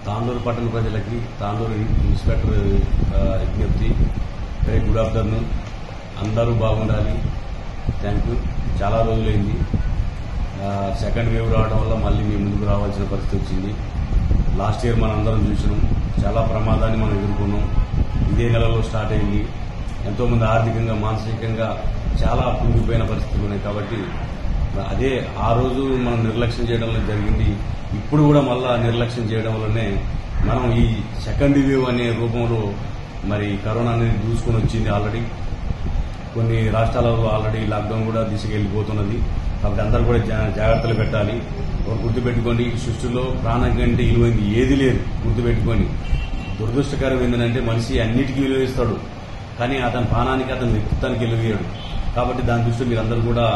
తాండూరు పట్టణ ప్రజలకి తాండూరు ఇన్స్పెక్టర్ విజ్ఞప్తి. Very good afternoon. అందరూ బాగుండాలి. Thank you. చాలా రోజులైంది. సెకండ్ వేవ్ రావడం వల్ల మళ్ళీ మీ ముందుకు రావాల్సిన పరిస్థితి వచ్చింది. లాస్ట్ ఇయర్ మనం అందరం చూసినాం. చాలా ప్రమాదాన్ని మనం ఎదుర్కొన్నాం. ఇదే నెలలో స్టార్ట్ అయింది. ఎంతోమంది ఆర్థికంగా మానసికంగా చాలా కుంగిపోయిన పరిస్థితులు ఉన్నాయి. కాబట్టి అదే ఆ రోజు మనం నిర్లక్ష్యం చేయడం వల్ల జరిగింది. ఇప్పుడు కూడా మళ్ళా నిర్లక్ష్యం చేయడం వల్లనే మనం ఈ సెకండ్ వేవ్ అనే రూపంలో మరి కరోనా అనేది దూసుకొని వచ్చింది. ఆల్రెడీ కొన్ని రాష్ట్రాలలో ఆల్రెడీ లాక్డౌన్ కూడా దిశకెళ్లిపోతున్నది. కాబట్టి అందరూ కూడా జాగ్రత్తలు పెట్టాలి. గుర్తుపెట్టుకోండి, ఈ సృష్టిలో ప్రాణం కంటే విలువైంది ఏది లేదు. గుర్తుపెట్టుకోండి. దురదృష్టకరం ఏంటంటే మనిషి అన్నిటికీ విలువిస్తాడు, కానీ అతని ప్రాణానికి అతని వ్యక్తిత్వానికి విలువయ్యాడు. కాబట్టి దాని దృష్టిలో మీరందరూ కూడా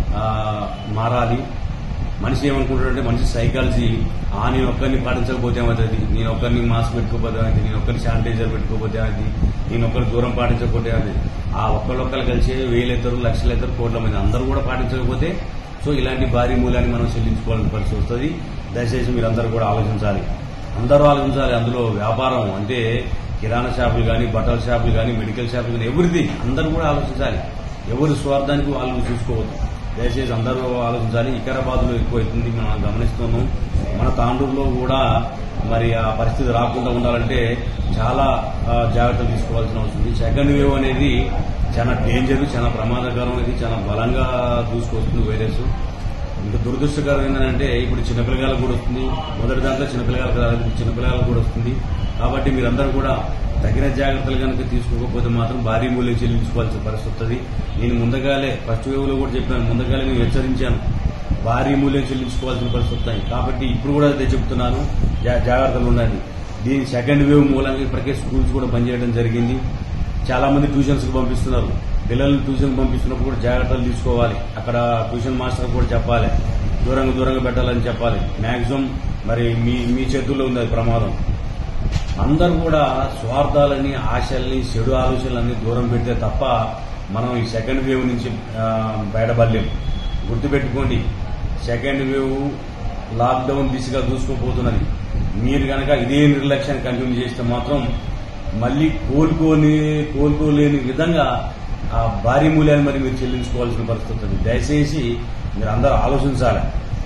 మారాలి. మనిషి ఏమనుకుంటాడంటే మనిషి సైకాలజీ నేను ఒక్కరిని పాటించకపోతే ఏమవుతుంది, నేను ఒక్కరిని మాస్క్ పెట్టుకోకపోతే ఏమైంది, నేను ఒక్కరిని శానిటైజర్ పెట్టుకోకపోతే ఏమైంది, నేను ఒక్కరి దూరం పాటించకపోతే ఏమైంది. ఆ ఒక్కరొక్కరు కలిసి వేలెత్తరు, లక్షలెత్తరు, కోట్ల మంది అందరూ కూడా పాటించకపోతే సో ఇలాంటి భారీ మూలాన్ని మనం చెల్లించుకోవాలని పరిస్థితి వస్తుంది. దయచేసి మీరందరూ కూడా ఆలోచించాలి. అందరూ ఆలోచించాలి. అందులో వ్యాపారం అంటే కిరాణా షాపులు కానీ, బట్టల షాపులు కానీ, మెడికల్ షాపులు కానీ, ఎవరిది అందరూ కూడా ఆలోచించాలి. ఎవరి స్వార్థానికి వాళ్ళు చూసుకోవద్దు. దయచేసి అందరూ ఆలోచించాలి. వికారాబాద్లో ఎక్కువైతుంది, మనం గమనిస్తున్నాం. మన తాండూరులో కూడా మరి ఆ పరిస్థితి రాకుండా ఉండాలంటే చాలా జాగ్రత్తలు తీసుకోవాల్సిన అవసరం ఉంది. సెకండ్ వేవ్ అనేది చాలా డేంజర్, చాలా ప్రమాదకరం. అనేది చాలా బలంగా దూసుకొస్తుంది వైరస్. ఇంకా దురదృష్టకరం ఏంటంటే ఇప్పుడు చిన్నపిల్లగాలకు కూడా వస్తుంది. మొదటి దాంట్లో చిన్నపిల్లగాలకు రాలేదు, చిన్నపిల్లగాలకు కూడా వస్తుంది. కాబట్టి మీరందరూ కూడా తగిన జాగ్రత్తలు కనుక తీసుకోకపోతే మాత్రం భారీ మూల్యం చెల్లించుకోవాల్సిన పరిస్థితి వస్తుంది. నేను ముందుగాలే ఫస్ట్ వేవ్ లో కూడా చెప్పాను, ముందుగాలే నేను హెచ్చరించాను, భారీ మూల్యం చెల్లించుకోవాల్సిన పరిస్థితి వస్తాయి. కాబట్టి ఇప్పుడు కూడా అదే చెప్తున్నాను, జాగ్రత్తలు ఉండండి. దీని సెకండ్ వేవ్ మూలంగా ఇప్పటికే స్కూల్స్ కూడా బంద్ చేయడం జరిగింది. చాలా మంది ట్యూషన్స్ కు పంపిస్తున్నారు. పిల్లల్ని ట్యూషన్ పంపిస్తున్నప్పుడు కూడా జాగ్రత్తలు తీసుకోవాలి. అక్కడ ట్యూషన్ మాస్టర్ కూడా చెప్పాలి, దూరంగా పెట్టాలని చెప్పాలి. మాక్సిమం మరి మీ చేతుల్లో ఉంది అది ప్రమాదం. అందరూ కూడా స్వార్థాలని, ఆశల్ని, చెడు ఆలోచనలన్నీ దూరం పెడితే తప్ప మనం ఈ సెకండ్ వేవ్ నుంచి బయటపడలేం. గుర్తుపెట్టుకోండి, సెకండ్ వేవ్ లాక్డౌన్ దిశగా దూసుకుపోతున్నది. మీరు కనుక ఇదే నిర్లక్ష్యాన్ని కంటిన్యూ చేస్తే మాత్రం మళ్లీ కోలుకోలేని విధంగా ఆ భారీ మూల్యాన్ని మరి మీరు చెల్లించుకోవాల్సిన పరిస్థితి ఉంటుంది. దయచేసి మీరు అందరూ ఆలోచించాలి.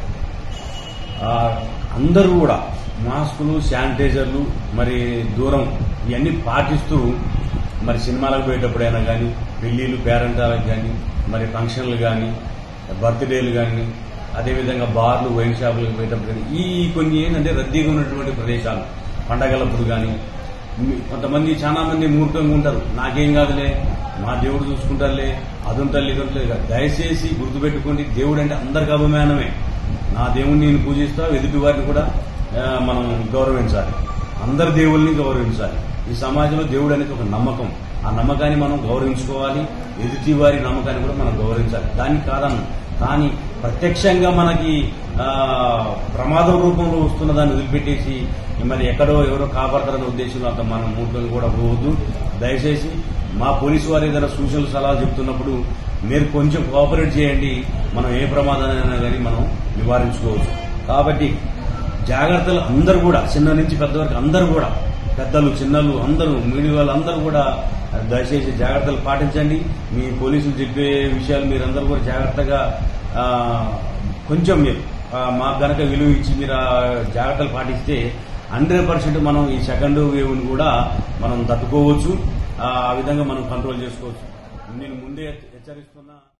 అందరూ కూడా మాస్కులు, శానిటైజర్లు, మరి దూరం ఇవన్నీ పాటిస్తూ మరి సినిమాలకు పోయేటప్పుడైనా కానీ, పెళ్లిళ్ళు, పేరెంటాలకు కానీ, మరి ఫంక్షన్లు కానీ, బర్త్డేలు కానీ, అదేవిధంగా బార్లు, వైన్ షాపులకు పోయేటప్పుడు కానీ, ఈ కొన్ని ఏంటంటే రద్దీగా ఉన్నటువంటి ప్రదేశాలు, పండగలప్పుడు కానీ, కొంతమంది చాలా మంది మూర్ఖంగా ఉంటారు. నాకేం కాదులే, మా దేవుడు చూసుకుంటారులే, అదుంటలే, ఇదంటలే. దయచేసి గుర్తుపెట్టుకోండి, దేవుడు అంటే అందరికి అభిమానమే. నా దేవుడిని నేను పూజిస్తా, ఎదుటి వారిని కూడా మనం గౌరవించాలి. అందరి దేవుళ్ళని గౌరవించాలి. ఈ సమాజంలో దేవుడు అనేది ఒక నమ్మకం. ఆ నమ్మకాన్ని మనం గౌరవించుకోవాలి. ఎదుటి వారి నమ్మకాన్ని కూడా మనం గౌరవించాలి. దానికి కారణం కానీ ప్రత్యక్షంగా మనకి ప్రమాదం రూపంలో వస్తున్న దాన్ని వదిలిపెట్టేసి మరి ఎక్కడో ఎవరో కాపాడతారనే ఉద్దేశంలో అంత మనం మూర్ఖంగా కూడా పోవద్దు. దయచేసి మా పోలీసు వారు ఏదైనా సూచనలు, సలహాలు చెప్తున్నప్పుడు మీరు కొంచెం కోఆపరేట్ చేయండి. మనం ఏ ప్రమాదాన్నైనా కానీ మనం నివారించుకోవచ్చు. కాబట్టి జాగ్రత్తలు అందరూ కూడా, చిన్న నుంచి పెద్ద వరకు అందరూ కూడా, పెద్దలు, చిన్నలు, అందరూ, మీడియా వాళ్ళు అందరూ కూడా దయచేసి జాగ్రత్తలు పాటించండి. మీ పోలీసులు చెప్పే విషయాలు మీరందరూ కూడా జాగ్రత్తగా కొంచెం మీరు మాకు గనక విలువ ఇచ్చి మీరు జాగ్రత్తలు పాటిస్తే 100% మనం ఈ సెకండ్ వేవ్ ని కూడా మనం తట్టుకోవచ్చు. ఆ విధంగా మనం కంట్రోల్ చేసుకోవచ్చు. నేను ముందే హెచ్చరిస్తున్నా.